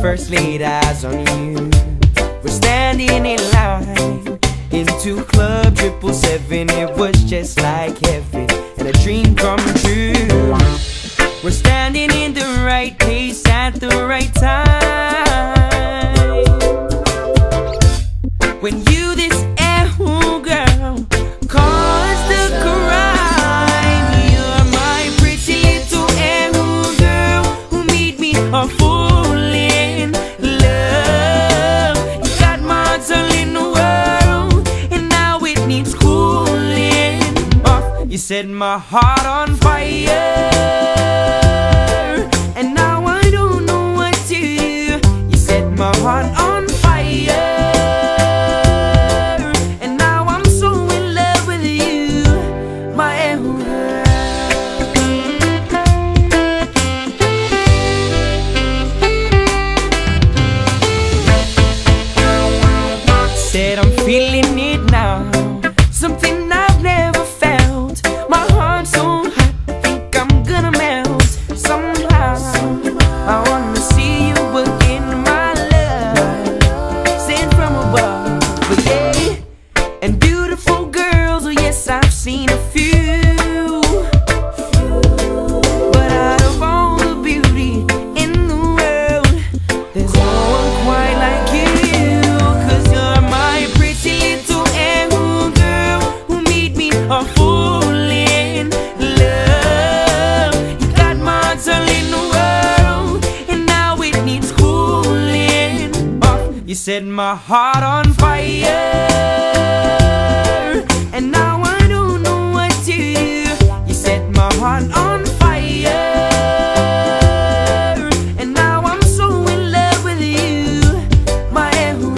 first laid eyes on you, we're standing in line into Club 777. It was just like heaven and a dream come true. We're standing in the right place at the right time. When you, this ooh girl, caused the crime. You're my pretty little ooh girl who made me a fool in love. You got my heart all in the world, and now it needs cooling off. You set my heart on fire, and now I don't know what to do. You set my heart on fire, and now I'm so in love with you, my said I'm feeling it now, something I've never felt. My heart's so hot, I think I'm gonna melt. Somehow I wanna see you again, my love, sent from above. But yeah, and beautiful girls, oh yes, I've seen a few, but out of all the beauty in the world, there's no one quite like you. 'Cause you're my pretty little ooh girl who made me a fool in love. You got my heart all in the world, and now it needs cooling off. You set my heart on fire, and now I don't know what to do. You set my heart on fire, and now I'm so in love with you, my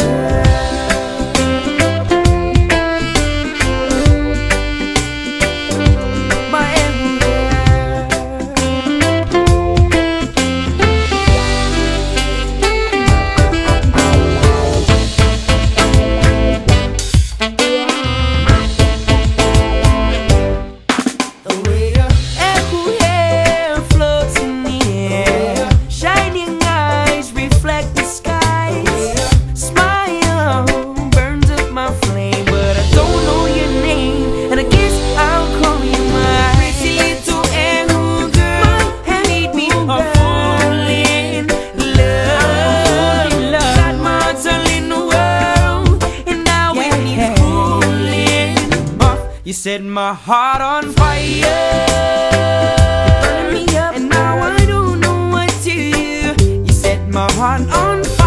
You set my heart on fire, burning me up, and now I don't know what to do. You set my heart on fire.